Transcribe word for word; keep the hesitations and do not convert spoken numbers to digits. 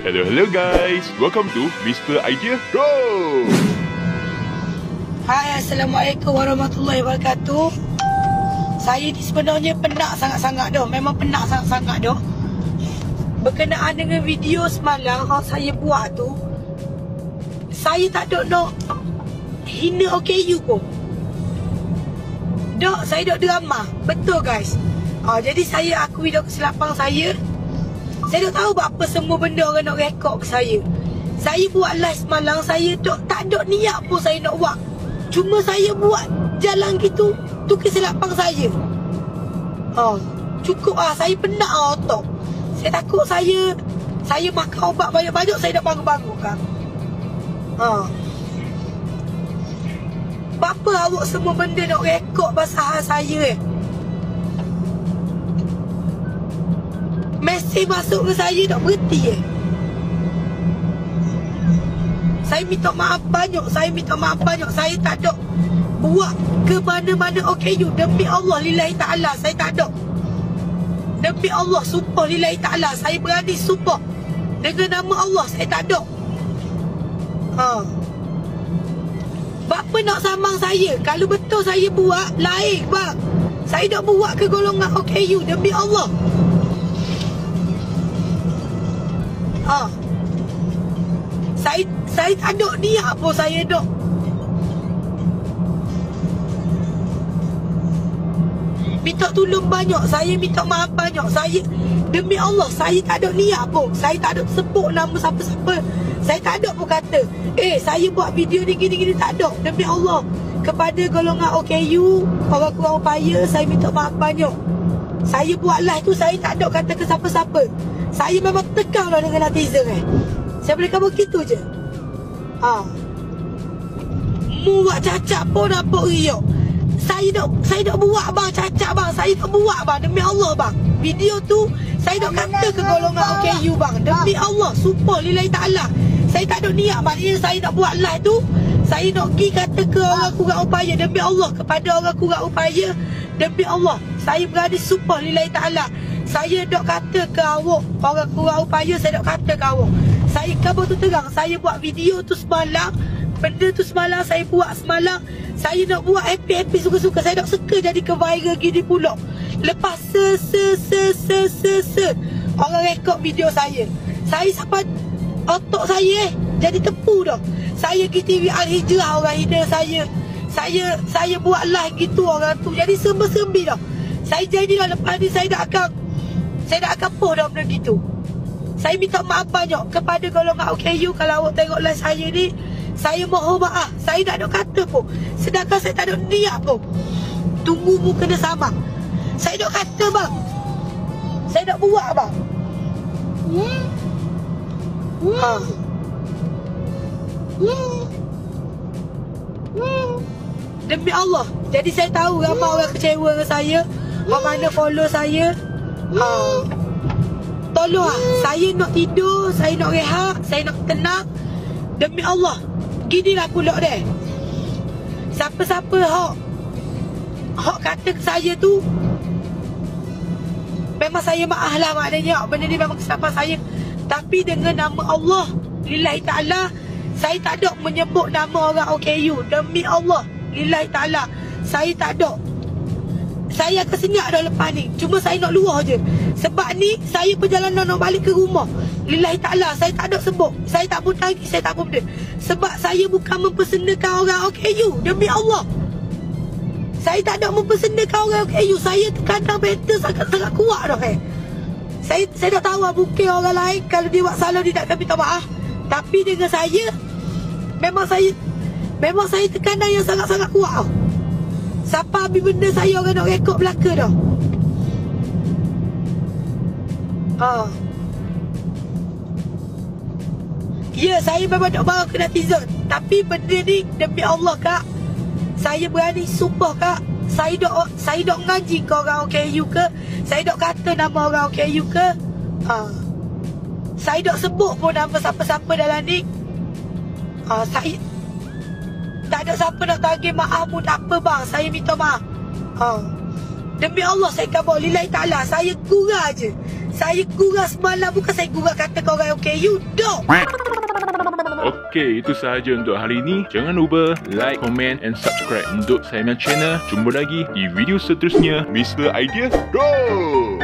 Hello, hello guys. Welcome to Mister Idea Pro. Hai, Assalamualaikum warahmatullahi wabarakatuh. Saya ni sebenarnya penat sangat-sangat dah. Memang penat sangat-sangat dah. Berkenaan dengan video semalam yang saya buat tu, saya tak ada nak hina O K U pun. Dok, saya dok drama. Betul guys. Ah, jadi saya akui dah kesilapan saya. Saya dah tahu apa semua benda orang nak rekod ke saya. Saya buat live semalam, saya dok tak ada niat pun saya nak buat. Cuma saya buat jalan gitu. Tu kesilapan saya. Oh, cukup ah, saya penat ah otak. Saya takut saya saya makan ubat banyak-banyak saya dah bangun-bangun kan. Ha. Apa awak semua benda nak rekod pasal saya eh? Mesej masuk ke saya tak berhenti eh. Saya minta maaf banyak. Saya minta maaf banyak. Saya tak ada buat ke mana-mana O K U. Demi Allah lillahi ta'ala saya tak ada. Demi Allah sumpah lillahi ta'ala saya berani sumpah dengan nama Allah saya tak ada. Ha. Bapa nak samang saya. Kalau betul saya buat lain bang. Saya tak buat ke golongan O K U. Demi Allah. Ha. Saya saya tak ada niat pun saya dok. Minta tolong banyak, saya minta maaf banyak. Saya demi Allah saya tak ada niat pun. Saya tak ada sebut nama siapa-siapa. Saya tak ada pun kata, "Eh, saya buat video ni gini-gini." Tak ada. Demi Allah kepada golongan O K U, orang kurang upaya, saya minta maaf banyak. Saya buat live tu saya tak ada kata ke siapa-siapa. Saya memang tegang lah dengan netizen eh. Saya boleh kamu gitu je. Ha. Mu buat cacat pun nampak riak. Saya tak saya tak buat bang cacat bang. Saya tak buat bang demi Allah bang. Video tu saya tak kata ke golongan O K U bang. Demi Allah sumpah lillahi ta'ala. Saya tak ada niat maknanya saya nak buat live tu. Saya nak pergi kata ke orang kurang upaya. Demi Allah kepada orang kurang upaya. Demi Allah saya berani sumpah lillahi ta'ala. Saya dok kata ke awak orang kurang upaya, saya dok kata ke awak. Saya kabar tu terang, saya buat video tu semalam. Benda tu semalam saya buat semalam. Saya nak buat happy-happy suka-suka. Saya nak suka jadi ke viral gini pula. Lepas se se se se se se orang rekod video saya. Saya sampai otak saya eh, jadi tepu dah. Saya pergi T V Al-Hijrah orang hina saya. Saya saya buat live gitu orang tu. Jadi serba-serbi dah. Saya jadilah lepas ni saya dah akan Saya dah akan post dah benda gitu. Saya minta maaf banyak kepada golongan O K U. Kalau awak tengok live saya ni, saya mohon maaf. Saya tak ada kata pun. Sedangkan saya tak ada niat pun. Tunggu mu kena sama. Saya tak kata bang. Saya tak buat bang. Hmm. Ha. Hmm. Hmm. Demi Allah. Jadi saya tahu ramai orang kecewa dengan saya. Orang mana follow saya. Ha. Tolong lah. Saya nak tidur, saya nak rehat, saya nak tenang. Demi Allah. Ginilah pula deh. Siapa-siapa hok hok kata ke saya tu, memang saya maaf lah maknanya. Benda ni memang kesilapan saya. Tapi dengan nama Allah lillahi ta'ala, saya tak ada menyebut nama orang O K U. Demi Allah lillahi ta'ala, saya tak ada. Saya akan senyap dah lepas ni. Cuma saya nak luar je. Sebab ni saya perjalanan nak balik ke rumah. Lillahi ta'ala saya tak ada sebut. Saya tak pun tangki, saya tak pun benda. Sebab saya bukan mempersendakan orang O K U. Demi Allah. Saya tak ada mempersendakan orang O K U. Saya tekanan mental sangat-sangat kuat dah eh. Saya saya dah tahu lah mungkin orang lain kalau dia buat salah dia tak akan minta maaf. Tapi dengan saya, memang saya Memang saya tekanan yang sangat-sangat kuat tau. Siapa habis benda saya orang nak rekod belaka dah. Ha. Ya, saya memang nak bawa ke netizen. Tapi benda ni demi Allah kak, saya berani sumpah kak. Saya dok saya dok ngaji ke orang O K U ke. Saya dok kata nama orang O K U ke. Ha. Saya dok sebut pun nama siapa-siapa dalam ni. Ha, saya tak ada siapa nak tagih maaf pun tak apa bang. Saya minta maaf. Ha. Demi Allah saya kabar lillahi ta'ala. Saya gurau je. Saya gurau semalam, bukan saya gurau kata korang okay you. Dok. Okey, itu sahaja untuk hari ini. Jangan lupa like, komen and subscribe untuk saya punya channel. Jumpa lagi di video seterusnya Mister Idea Bro.